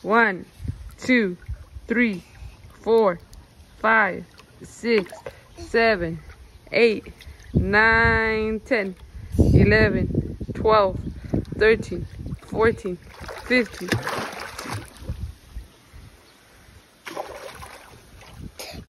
1, 2, 3, 4, 5, 6, 7, 8, 9, 10, 11, 12, 13, 14, 15,